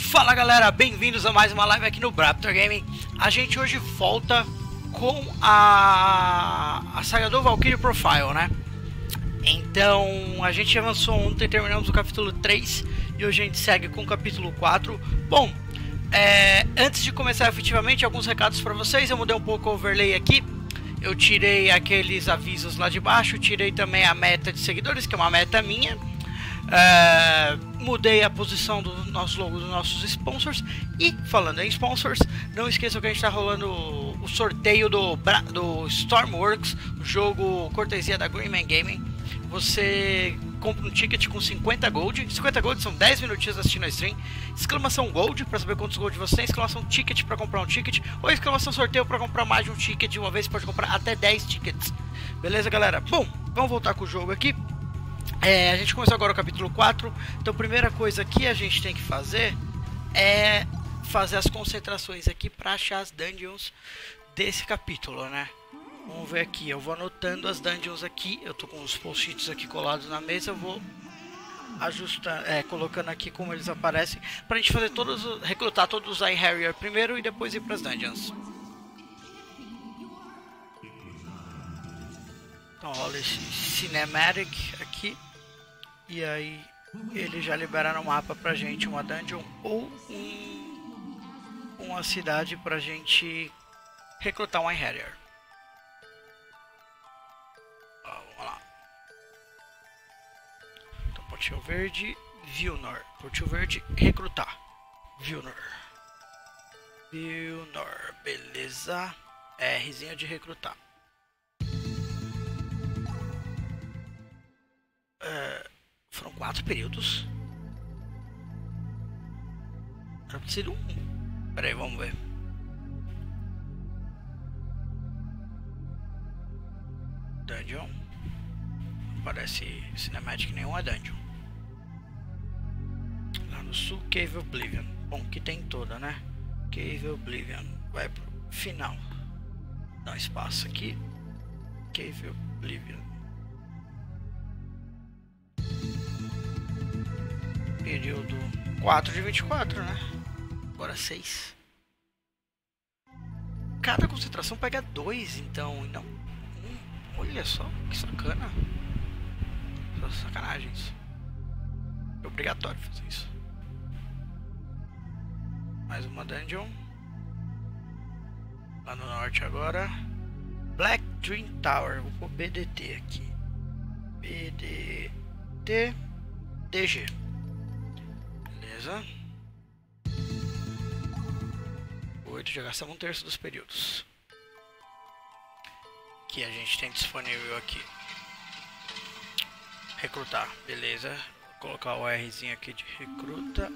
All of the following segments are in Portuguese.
Fala galera, bem-vindos a mais uma live aqui no Braptor Gaming. A gente hoje volta com a saga do Valkyrie Profile, né? Então, a gente avançou ontem, terminamos o capítulo 3 e hoje a gente segue com o capítulo 4. Bom, antes de começar efetivamente, alguns recados para vocês. Eu mudei um pouco o overlay aqui. Eu tirei aqueles avisos lá de baixo, tirei também a meta de seguidores, que é uma meta minha. Mudei a posição do nosso logo dos nossos sponsors. E falando em sponsors, não esqueçam que a gente está rolando o sorteio do Stormworks, o jogo cortesia da Greenman Gaming. Você compra um ticket com 50 gold. 50 gold são 10 minutinhos assistindo a stream. Exclamação gold para saber quantos gold você tem. Exclamação ticket para comprar um ticket. Ou exclamação sorteio para comprar mais de um ticket de uma vez. Você pode comprar até 10 tickets. Beleza, galera? Bom, vamos voltar com o jogo aqui. A gente começou agora o capítulo 4. Então a primeira coisa que a gente tem que fazer é fazer as concentrações aqui para achar as dungeons desse capítulo, né? Vamos ver aqui, eu vou anotando as dungeons aqui. Eu tô com os post-its aqui colados na mesa. Eu vou ajustar, colocando aqui como eles aparecem, pra gente fazer recrutar todos os Eye Harrier primeiro e depois ir para as dungeons. Então rola esse cinematic aqui. E aí ele já libera no mapa pra gente uma dungeon ou uma cidade pra gente recrutar um Eye Harrier. Vamos lá. Então, Portil Verde, Vilnor. Portil Verde, recrutar. Vilnor, beleza. Rzinho de recrutar. Foram 4 períodos. Era pra ser 1. Pera aí, vamos ver. Dungeon. Não parece cinematic nenhuma dungeon. Lá no sul, Cave Oblivion. Bom, que tem toda, né? Cave Oblivion. Vai pro final. Dá um espaço aqui. Cave Oblivion. Período 4 de 24, né? Agora 6. Cada concentração pega 2, então, e não 1. Olha só, que sacana. Só sacanagem isso. É obrigatório fazer isso. Mais uma dungeon. Lá no norte agora. Black Dream Tower. Vou pôr BDT aqui. BDT DG. Beleza. 8, já gastamos 1/3 dos períodos que a gente tem disponível aqui. Recrutar, beleza. Vou colocar o Rzinho aqui de recruta.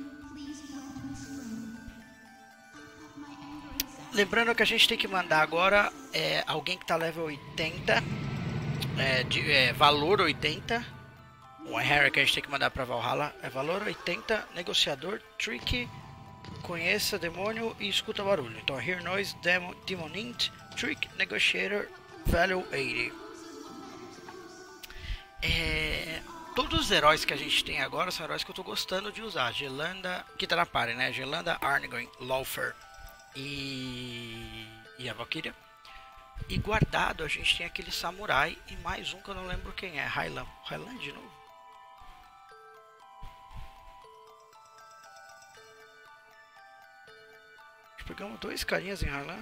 Lembrando que a gente tem que mandar agora alguém que tá level 80, valor 80. O Harry que a gente tem que mandar para Valhalla é valor 80, negociador, trick, conheça demônio e escuta barulho. Então, hear noise, demon int, trick, negotiator, value 80. Todos os heróis que a gente tem agora são heróis que eu tô gostando de usar. Gelanda, que tá na party, né? Gelanda, Arngrim, Laufer e a Valkyria. E guardado a gente tem aquele samurai e mais um que eu não lembro quem é. Highland de novo. Pegamos 2 carinhas em Harlan.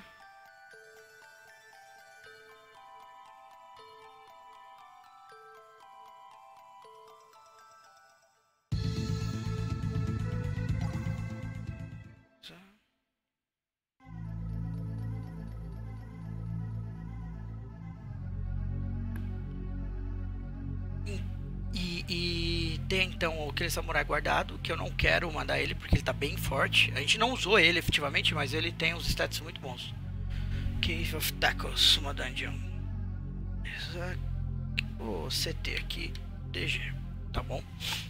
E tem então aquele samurai guardado, que eu não quero mandar ele porque ele tá bem forte. A gente não usou ele efetivamente, mas ele tem uns stats muito bons. Cave of Tacos, uma dungeon. O CT aqui, DG, tá bom?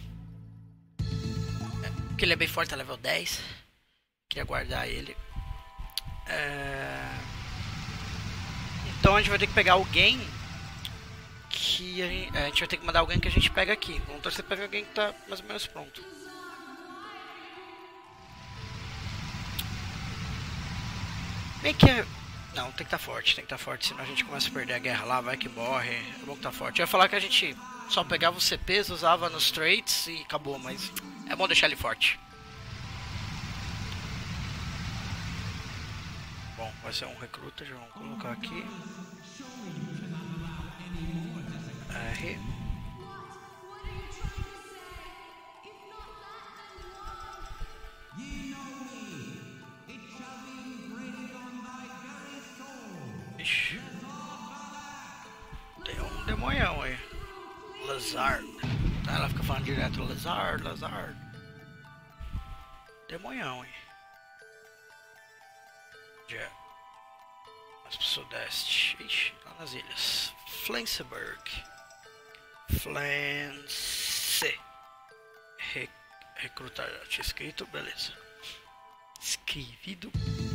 Porque ele é bem forte, tá level 10. Queria guardar ele. Então a gente vai ter que pegar alguém que a gente vai ter que mandar alguém que a gente pega aqui. Vamos torcer para ver alguém que tá mais ou menos pronto. Bem que é... Não, tem que estar forte, tem que estar forte, senão a gente começa a perder a guerra lá, vai que morre. É bom que tá forte. Eu ia falar que a gente só pegava os CPs, usava nos trades e acabou, mas é bom deixar ele forte. Bom, vai ser um recruta, já vamos colocar aqui. R. Ixi. Tem um demonhão aí. Lazard. Tá, ela fica falando direto, Lazard, Lazard. Demonhão, hein. Já. Mas pro sudeste. Ixi, lá nas ilhas. Flensburg. Flence. Recrutar. Tinha escrito, beleza. Escrevido.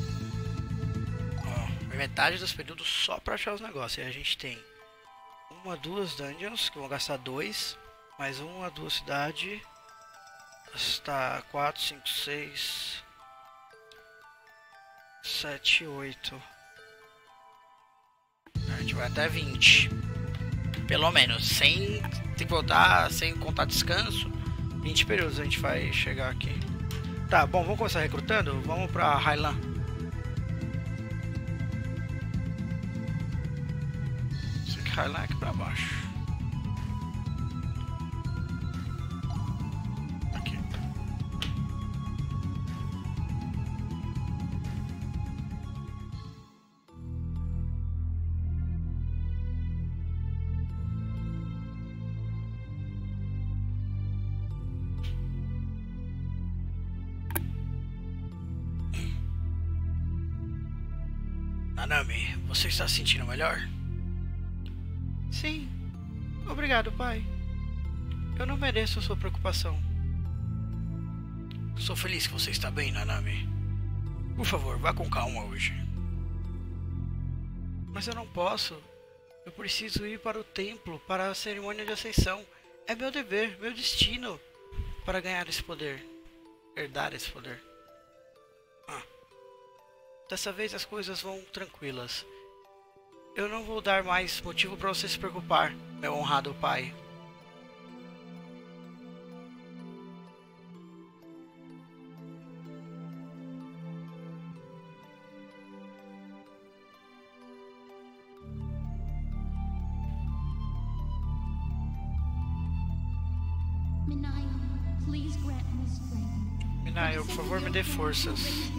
Ó, metade dos períodos só pra achar os negócios. E a gente tem uma, duas dungeons, que vão gastar 2. Mais uma, duas cidades. Está 4, 5, 6, 7, 8. A gente vai até 20. Pelo menos. Sem tem que voltar, sem contar descanso. 20 períodos a gente vai chegar aqui. Tá, bom, vamos começar recrutando? Vamos pra Highland. Sei que Highland é aqui pra baixo. Aqui. Nanami, você está se sentindo melhor? Sim. Obrigado, pai. Eu não mereço a sua preocupação. Sou feliz que você está bem, Nanami. Por favor, vá com calma hoje. Mas eu não posso. Eu preciso ir para o templo para a cerimônia de ascensão. É meu dever, meu destino para ganhar esse poder. Herdar esse poder. Dessa vez as coisas vão tranquilas. Eu não vou dar mais motivo para você se preocupar, meu honrado pai. Minayo, por favor, me dê forças.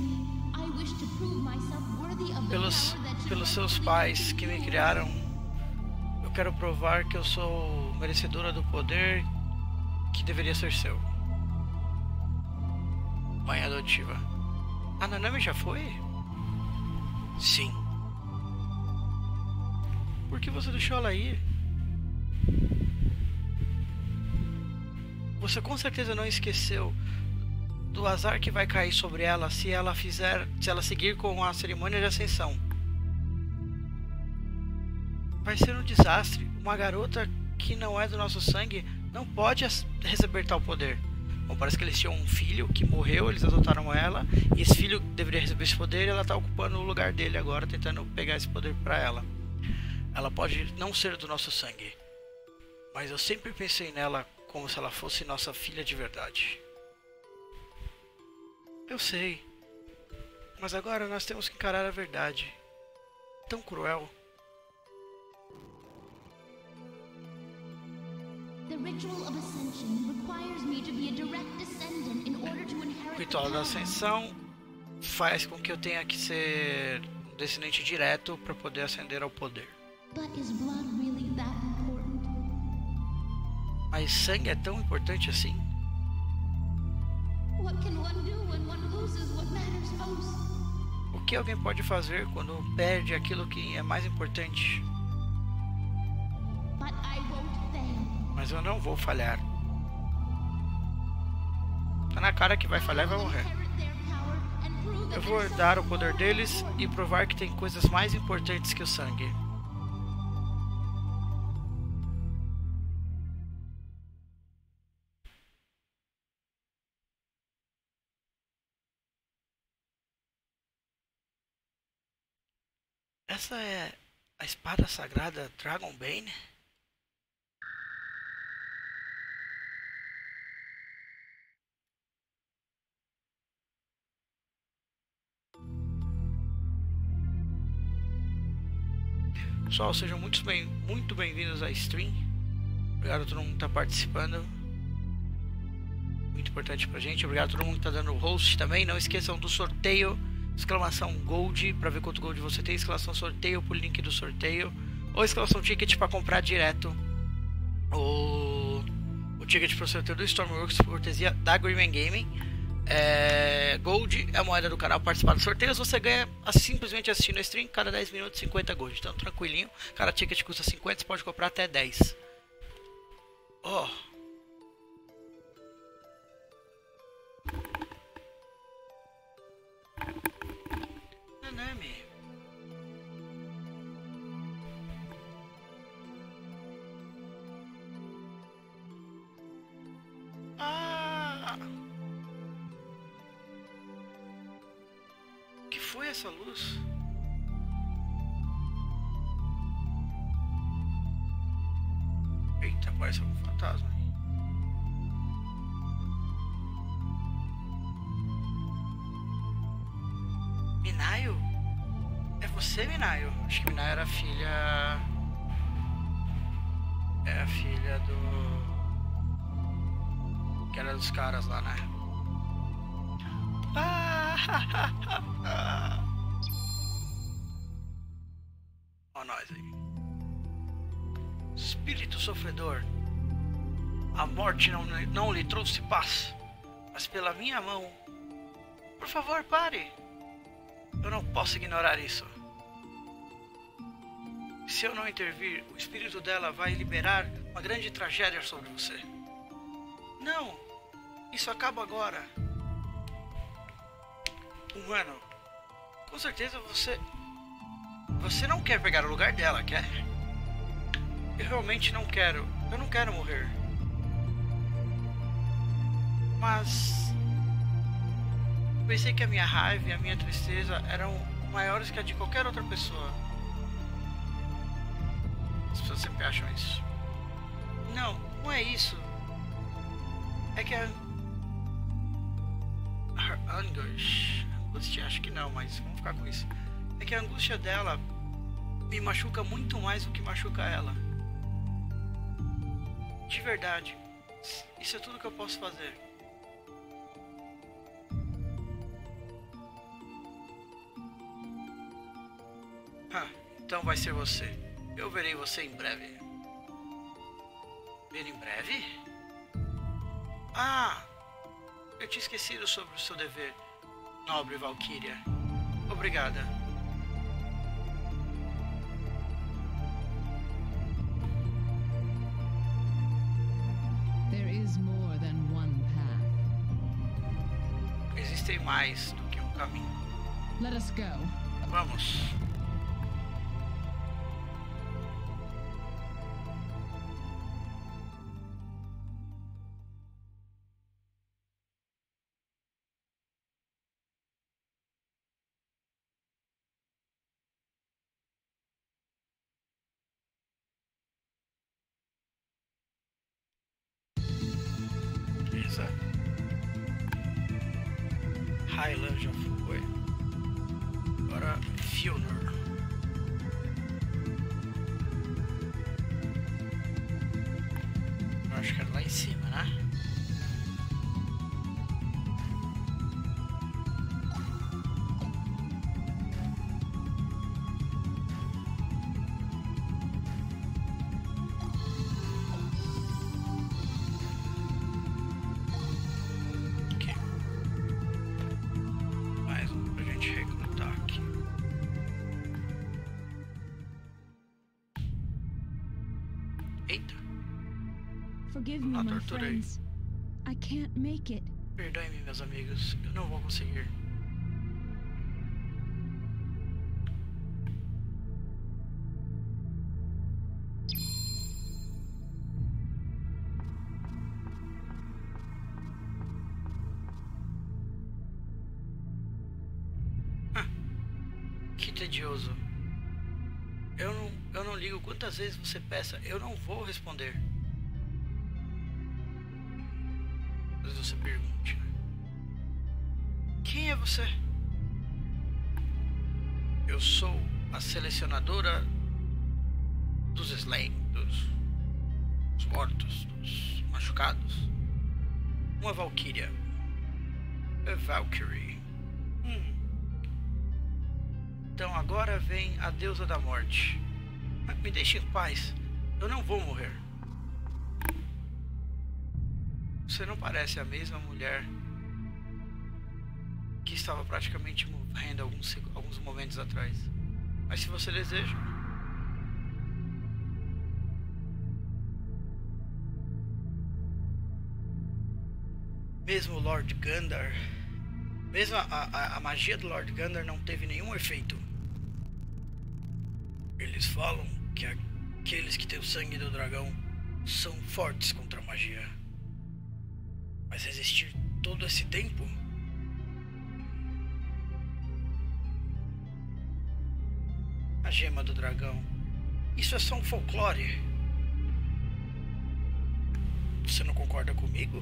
Pelos seus pais que me criaram, eu quero provar que eu sou merecedora do poder que deveria ser seu. Mãe adotiva. A Nanami já foi? Sim. Por que você deixou ela ir? Você com certeza não esqueceu do azar que vai cair sobre ela se ela seguir com a cerimônia de ascensão. Vai ser um desastre. Uma garota que não é do nosso sangue não pode receber tal poder. Bom, parece que eles tinham um filho que morreu, eles adotaram ela, e esse filho deveria receber esse poder e ela está ocupando o lugar dele agora, tentando pegar esse poder para ela. Ela pode não ser do nosso sangue, mas eu sempre pensei nela como se ela fosse nossa filha de verdade. Eu sei, mas agora nós temos que encarar a verdade. Tão cruel. O ritual da ascensão faz com que eu tenha que ser um descendente direto para poder ascender ao poder. Mas sangue é tão importante assim? O que alguém pode fazer quando perde aquilo que é mais importante? Mas eu não vou falhar. Tá na cara que vai falhar e vai morrer. Eu vou herdar o poder deles e provar que tem coisas mais importantes que o sangue. Essa é a espada sagrada Dragonbane? Pessoal, sejam muito bem-vindos à stream. Obrigado a todo mundo que está participando. Muito importante pra gente. Obrigado a todo mundo que está dando host também. Não esqueçam do sorteio. Exclamação Gold para ver quanto Gold você tem. Exclamação sorteio pro link do sorteio. Ou exclamação Ticket para comprar direto o ticket pro sorteio do Stormworks por cortesia da Greenman Gaming. Gold é a moeda do canal. Participar dos sorteios você ganha simplesmente assistindo a stream. Cada 10 minutos 50 Gold. Então tranquilinho. Cada ticket custa 50, você pode comprar até 10. Oh. Nanami. Que foi essa luz? Eita, parece um fantasma aí. Minayo? É você, Minayo? Acho que Minayo era a filha... É a filha do... Que era dos caras lá, né? Ó nós aí. Espírito sofredor. A morte não lhe trouxe paz, mas pela minha mão. Por favor, pare. Eu não posso ignorar isso. Se eu não intervir, o espírito dela vai liberar uma grande tragédia sobre você. Não, isso acaba agora. Humano, com certeza você não quer pegar o lugar dela, quer? Eu realmente não quero. Eu não quero morrer. Mas pensei que a minha raiva e a minha tristeza eram maiores que a de qualquer outra pessoa. As pessoas sempre acham isso. Não, não é isso. É que a angústia, acho que não, mas vamos ficar com isso. É que a angústia dela me machuca muito mais do que machuca ela. De verdade. Isso é tudo que eu posso fazer. Então vai ser você. Eu verei você em breve. Ver em breve? Ah! Eu tinha esquecido sobre o seu dever, nobre Valkyria. Obrigada. There is more than one path. Existem mais do que um caminho. Let us go. Vamos. Beleza. Highland já foi. Agora Fjolnir. Eu acho que era lá em cima, né? Forgive me, my friends. I can't make it. Perdoe-me, meus amigos. Eu não vou conseguir. Que tedioso. Eu não ligo quantas vezes você peça, eu não vou responder. Talvez você pergunte, né? Quem é você? Eu sou a selecionadora dos Slain, dos mortos, dos machucados. Uma Valkyria. A Valkyrie. Então agora vem a deusa da morte. Me deixe em paz. Eu não vou morrer. Você não parece a mesma mulher que estava praticamente morrendo alguns momentos atrás. Mas se você deseja. Mesmo o Lord Gandar, mesmo a magia do Lord Gandar não teve nenhum efeito. Eles falam que aqueles que têm o sangue do dragão são fortes contra a magia. Mas resistir todo esse tempo? A gema do dragão. Isso é só um folclore. Você não concorda comigo?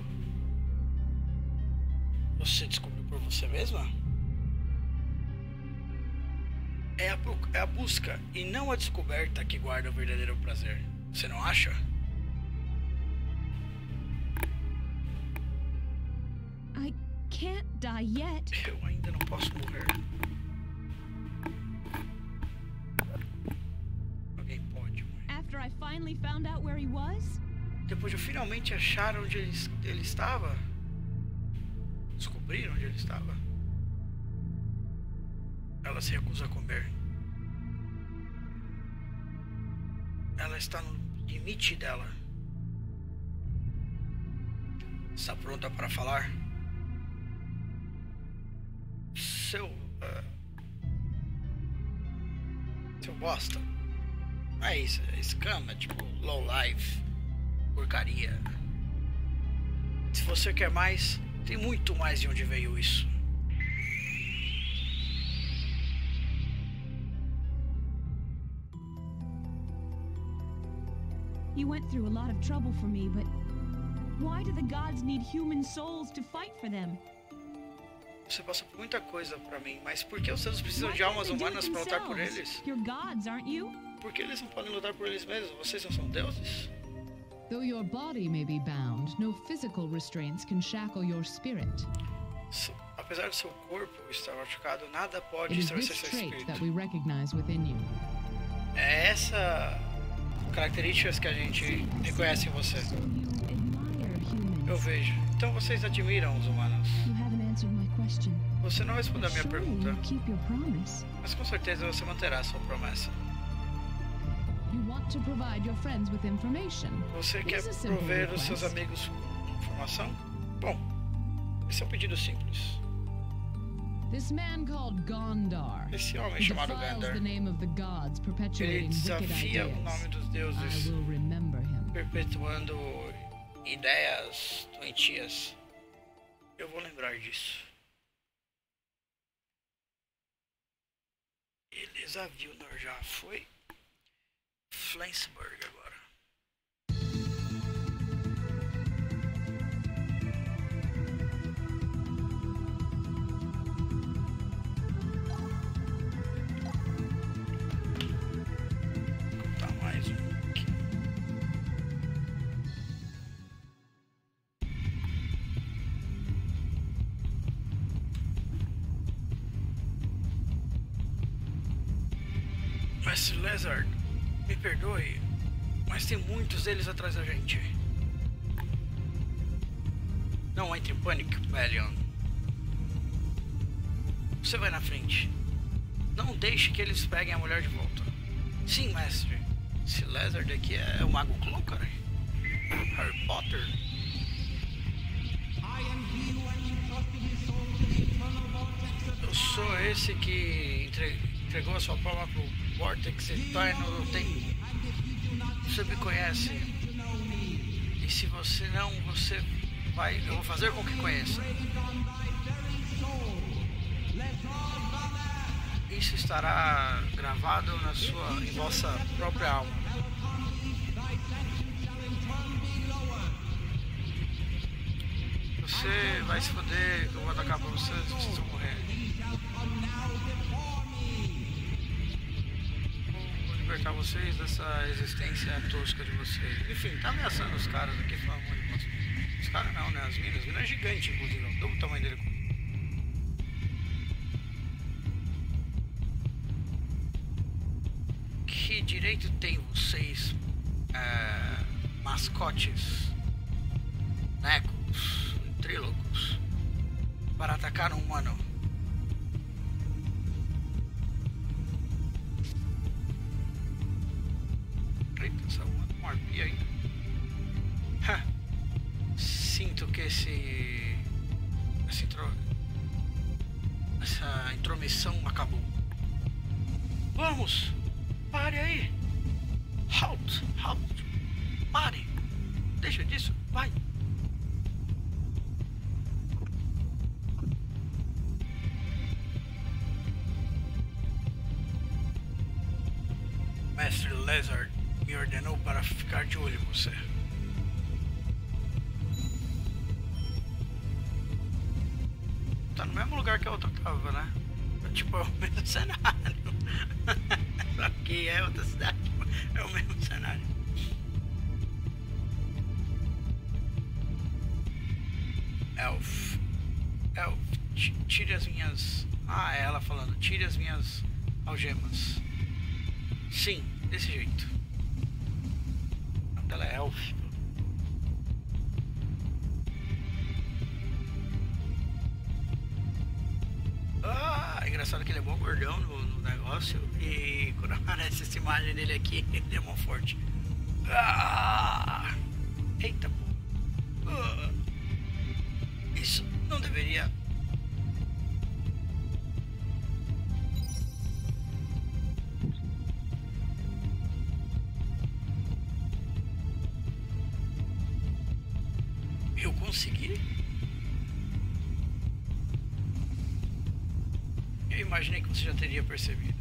Você descobriu por você mesma? É a busca e não a descoberta que guarda o verdadeiro prazer. Você não acha? I can't die yet. Eu ainda não posso morrer. Alguém pode morrer. After I finally found out where he was? Depois de eu finalmente achar onde ele estava? Descobrir onde ele estava? Ela se recusa a comer. Ela está no limite dela. Está pronta para falar? Seu bosta. Não é isso, é escama, tipo low life, porcaria. Se você quer mais, tem muito mais de onde veio isso. You went through a lot of trouble for me, but why do the gods need human souls to fight for them? Você passou por muita coisa pra mim, mas por que os deuses precisam de almas humanas para lutar por eles? You're gods, aren't you? Por que eles não podem lutar por eles mesmos? Vocês não são deuses? Though your body may be bound, no physical restraints can shackle your spirit. Apesar do seu corpo estar machucado, nada pode It is estabelecer this seu trait espírito. that we recognize within you. É essa características que a gente reconhece em você. So you admire humans. Eu vejo. Então vocês admiram os humanos. You haven't answered my question. Você não respondeu a minha Surely pergunta, you'll keep your promise. mas com certeza você manterá a sua promessa. You want to provide your friends with information. Você It quer is a simple prover os seus request. amigos com informação? Bom, esse é um pedido simples. This man called Gondar Esse homem defiles chamado Gandar, the name of the gods, ele perpetuating wicked desafia o nome ideas. dos I deuses, will remember him. perpetuando ideias doentias. Eu vou lembrar disso. Beleza, Vilnor já foi. Flensburg agora. Vou contar mais um aqui. Mestre Lezard, me perdoe, mas tem muitos deles atrás da gente. Não entre em pânico, Belion. Você vai na frente. Não deixe que eles peguem a mulher de volta. Sim, mestre. Esse Lezard aqui é o Mago Clon, cara. Harry Potter. Eu sou esse que entregou a sua palma pro Vortex Eterno do Tempo. Você me conhece. E se você não, você vai... Eu vou fazer com que conheça. isso estará gravado em vossa própria alma. Você vai se foder, eu vou atacar pra vocês vão morrer. Vou libertar vocês dessa existência tosca de vocês. Enfim, tá ameaçando os caras aqui, falando muito de vocês. Os caras não, né? As minas é gigante, inclusive, o dobro do tamanho dele. Que direito tem vocês, mascotes, necos, ventrílocos, para atacar um humano? Eita, essa humana é uma arpia ainda. Sinto que essa intromissão acabou. Vamos! Pare aí! Halt! Pare! Deixa disso! Vai! Mestre Lizard me ordenou para ficar de olho em você. Tá no mesmo lugar que a outra tava, né? Tipo, é o mesmo cenário. Só que é outra cidade, é o mesmo cenário. Elf, tire as minhas... Ah, é ela falando, tire as minhas algemas. Sim, desse jeito. O nome dela é Elf. Engraçado que ele é bom gordão no negócio. E quando aparece essa imagem dele aqui, ele é mó forte. Eita porra. Isso não deveria. Eu consegui? Eu imaginei que você já teria percebido.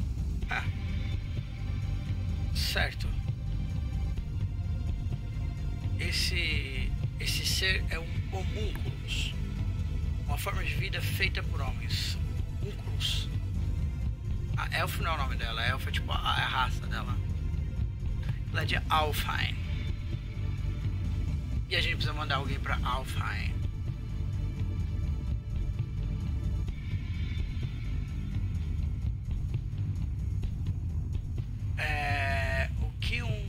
Certo. Esse ser é um homúnculus. Uma forma de vida feita por homens. Homúnculus. A Elf não é o nome dela. A Elf é tipo a raça dela. Ela é de Alfheim. E a gente precisa mandar alguém pra Alfheim. O que um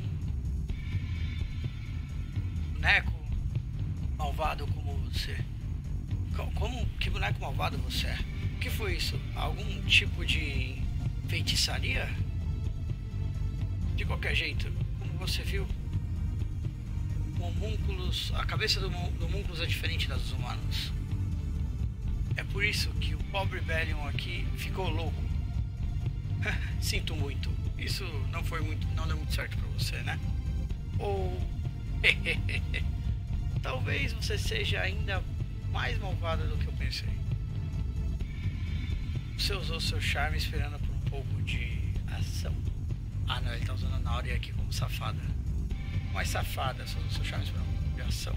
boneco malvado como você... Que boneco malvado você é? O que foi isso? Algum tipo de feitiçaria? De qualquer jeito, como você viu, o homúnculus, a cabeça do homúnculus é diferente das dos humanos. É por isso que o pobre Bellion aqui ficou louco. Sinto muito. Isso não deu muito certo pra você, né? Ou... talvez você seja ainda mais malvada do que eu pensei. Você usou seu charme esperando por um pouco de ação. Ah não, ele tá usando a Nauri aqui como safada. Mais safada, você usou seu charme esperando um pouco de ação.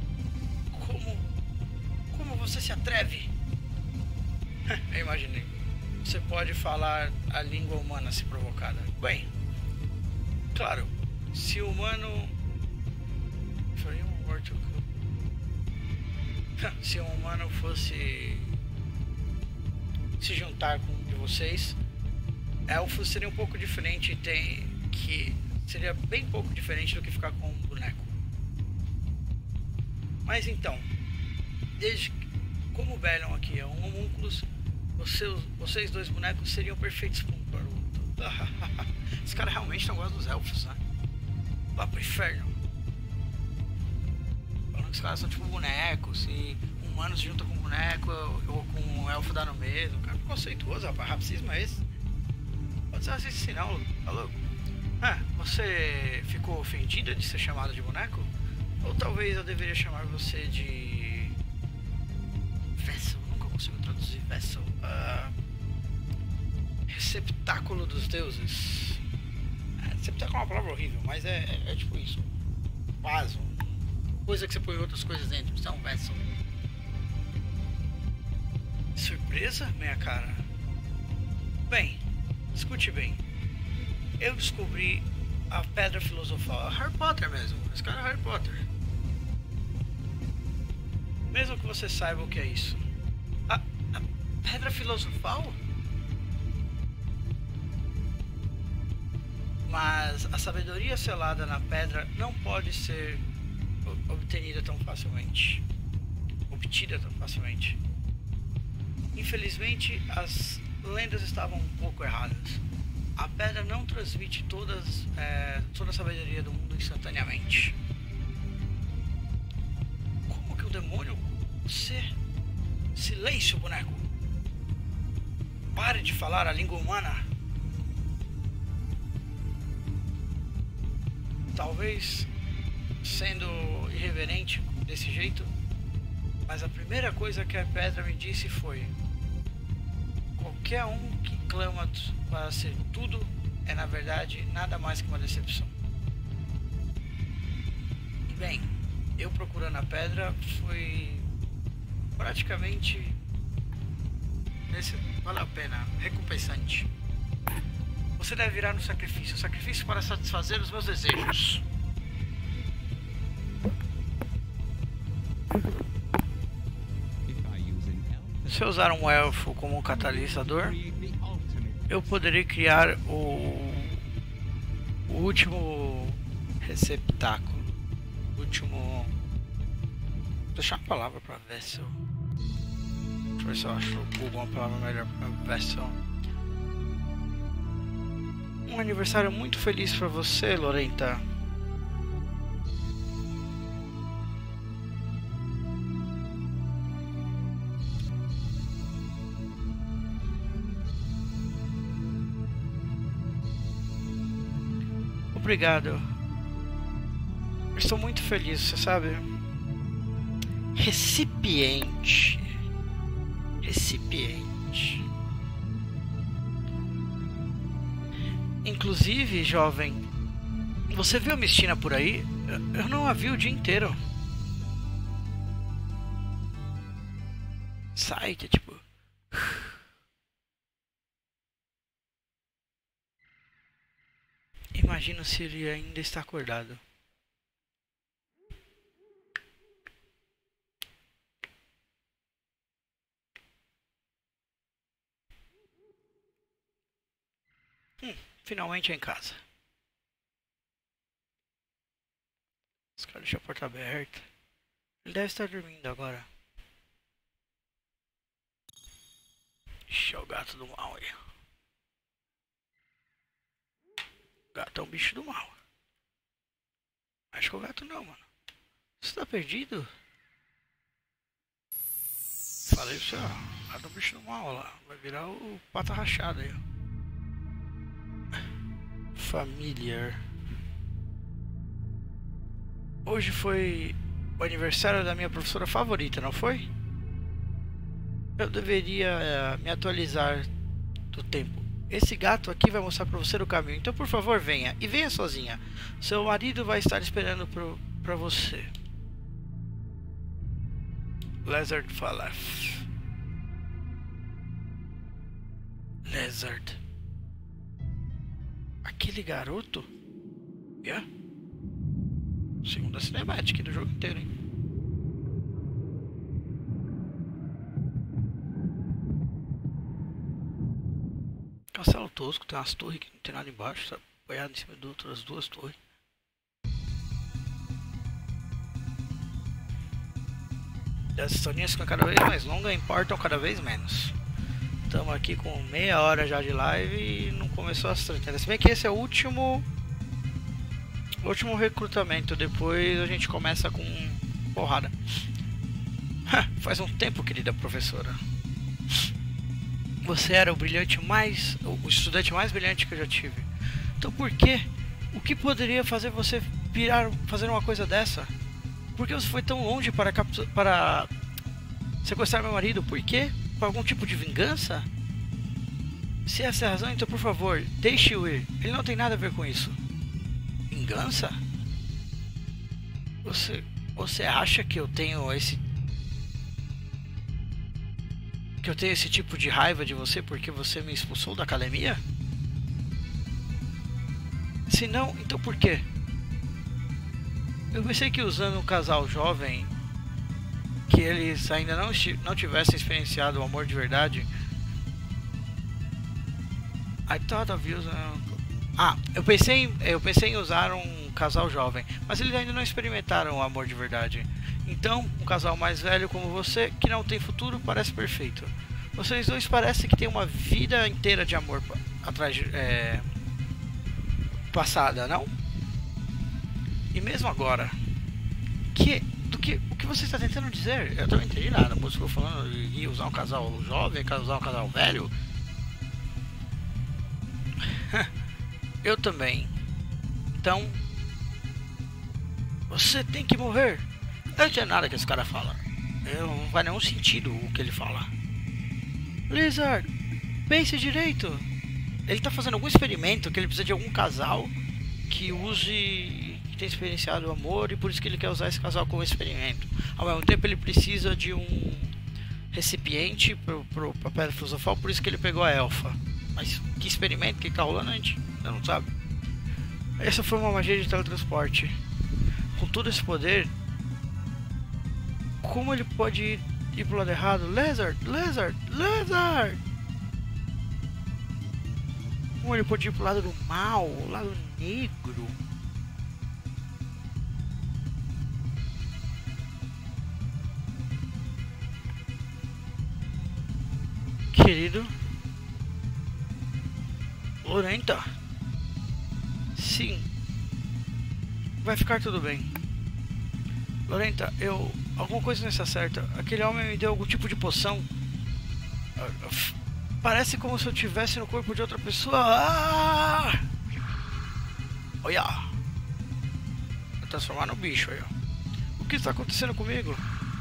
Como você se atreve? Eu imaginei. Você pode falar a língua humana se provocada. Bem, claro, se o humano... Se um humano fosse se juntar com um de vocês, elfos seria um pouco diferente, seria bem pouco diferente do que ficar com um boneco. Mas então, como o Bellion aqui é um homúnculus, vocês dois bonecos seriam perfeitos para um para o outro. Esse cara realmente não gosta dos elfos, né? Vá pro inferno. Falando que os caras são tipo bonecos, e humanos juntam com boneco ou com um elfo dá no mesmo. Cara, preconceituoso, rapaz. Racismo é esse? Pode ser assim não, tá louco? Você ficou ofendida de ser chamado de boneco? Ou talvez eu deveria chamar você de... Vessel? Nunca consigo traduzir Vessel. receptáculo dos deuses. Receptáculo é uma palavra horrível, mas é tipo isso. Vaso. Coisa que você põe outras coisas dentro. Isso é um vessel. Surpresa, minha cara? Bem, escute bem. Eu descobri a Pedra Filosofal. Harry Potter mesmo. Esse cara é Harry Potter. Mesmo que você saiba o que é isso. A Pedra Filosofal? Mas a sabedoria selada na pedra não pode ser obtida tão facilmente. Infelizmente, as lendas estavam um pouco erradas. A pedra não transmite toda a sabedoria do mundo instantaneamente. Como que o demônio... Silêncio, boneco! Pare de falar a língua humana! Talvez sendo irreverente desse jeito, mas a primeira coisa que a pedra me disse foi: qualquer um que clama para ser tudo é na verdade nada mais que uma decepção. E bem, eu procurando a pedra foi praticamente vale a pena, recompensante. Você deve virar no sacrifício para satisfazer os meus desejos. Se eu usar um elfo como catalisador, eu poderei criar o último receptáculo. Deixa eu achar uma palavra para vessel. Deixa eu ver se eu acho uma palavra melhor para vessel. Um aniversário muito feliz para você, Lorenta. Obrigado. Estou muito feliz, você sabe? Recipiente. Inclusive, jovem, você viu a Mistina por aí? Eu não a vi o dia inteiro. Sai, que é tipo... Imagino se ele ainda está acordado. Finalmente em casa. Os caras deixam a porta aberta. Ele deve estar dormindo agora. Ixi, é o gato do mal aí. O gato é um bicho do mal. Acho que o gato não, mano. Você tá perdido? Falei pra você, ó. O gato é um bicho do mal lá. Vai virar o pata rachada aí, ó. Familiar. Hoje foi o aniversário da minha professora favorita, não foi? Eu deveria me atualizar do tempo. Esse gato aqui vai mostrar pra você o caminho. Então, por favor, venha. E venha sozinha. Seu marido vai estar esperando pra você. Lizard Falaf. Lizard. Aquele garoto? Yeah. Segunda cinemática do jogo inteiro, hein? Castelo tosco, tem umas torres que não tem nada embaixo, tá apoiado em cima de outras duas torres. E as historinhas ficam cada vez mais longas e importam cada vez menos. Estamos aqui com meia hora já de live e não começou as tretas. Se bem que esse é o último recrutamento. Depois a gente começa com porrada. Faz um tempo, querida professora. Você era o estudante mais brilhante que eu já tive. Então por quê? O que poderia fazer você fazer uma coisa dessa? Por que você foi tão longe para sequestrar meu marido? Por quê? Por algum tipo de vingança? Se essa é a razão, então por favor, deixe-o ir. Ele não tem nada a ver com isso. Vingança? Você acha que eu tenho esse tipo de raiva de você porque você me expulsou da academia? Se não, então por quê? Eu pensei que usando um casal jovem, que eles ainda não tivessem experienciado o amor de verdade. I thought of using... eu pensei em usar um casal jovem, mas eles ainda não experimentaram o amor de verdade. Então, um casal mais velho como você, que não tem futuro, parece perfeito. Vocês dois parecem que têm uma vida inteira de amor atrás passada, não? E mesmo agora, o que você está tentando dizer? Eu não entendi nada. Você ficou falando de usar um casal jovem, usar um casal velho. Eu também. Então, você tem que morrer. Eu não entendo nada que esse cara fala. Não faz nenhum sentido o que ele fala. Blizzard, pense direito. Ele tá fazendo algum experimento que ele precisa de algum casal que tenha experienciado o amor, e por isso que ele quer usar esse casal como experimento. Ao mesmo tempo ele precisa de um recipiente pro Pedra Filosofal, por isso que ele pegou a elfa. Mas que experimento, que tá rolando, a gente não sabe. Essa foi uma magia de teletransporte. Com todo esse poder, como ele pode ir pro lado errado? Lizard! Como ele pode ir pro lado do mal, o lado negro? Querido Lorenta, sim, vai ficar tudo bem. Lorenta, alguma coisa não está certa. Aquele homem me deu algum tipo de poção. Parece como se eu estivesse no corpo de outra pessoa. Olha, vou transformar no bicho aí, ó. O que está acontecendo comigo?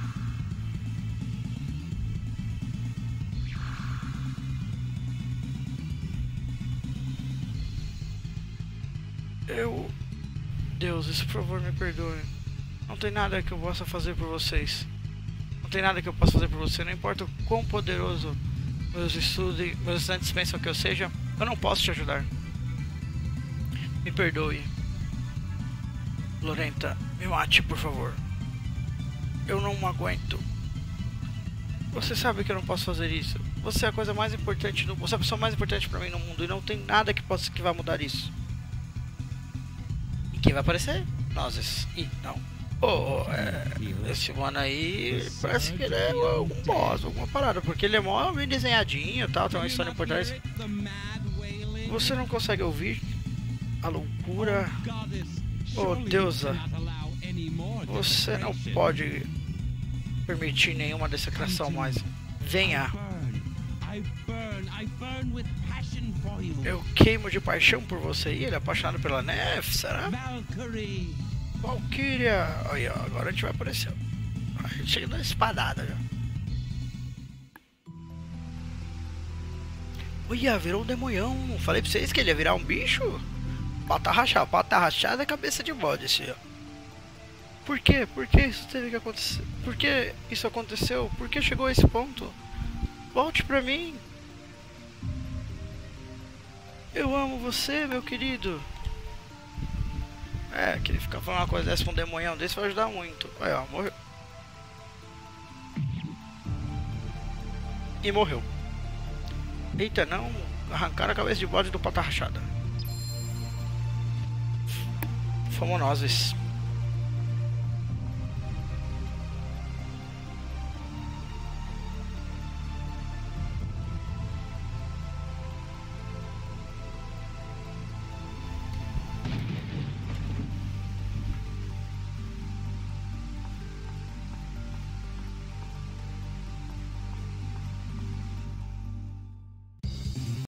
Deuses, por favor, me perdoe. Não tem nada que eu possa fazer por vocês. Não tem nada que eu possa fazer por você. Não importa o quão poderoso meus estudantes pensam que eu seja, eu não posso te ajudar. Me perdoe. Lorenta, me mate, por favor. Eu não aguento. Você sabe que eu não posso fazer isso. Você é a coisa mais importante você é a pessoa mais importante pra mim no mundo, e não tem nada que vai mudar isso. Quem vai aparecer? Nozes. Ih, não. Esse mano aí parece que ele é algum boss, alguma parada, porque ele é mó bem desenhadinho e tal, tem uma história importante. Você não consegue ouvir a loucura? Oh, deusa, você não pode permitir nenhuma desecração mais. Venha. Eu queimo de paixão por você. E ele é apaixonado pela Nef, será? Valkyria. Aí, ó, agora a gente vai aparecer. A gente chega na espadada já. Olha, virou um demonhão. Falei pra vocês que ele ia virar um bicho. Pata rachada é cabeça de bode esse, ó. Por quê? Por que isso teve que acontecer? Por que isso aconteceu? Por que chegou a esse ponto? Volte pra mim. Eu amo você, meu querido. Que ele fica falando uma coisa dessa pra um demonhão desse vai ajudar muito. Olha, ó, morreu. E morreu. Eita, não. Arrancaram a cabeça de bode do pata rachada. Fomos nós.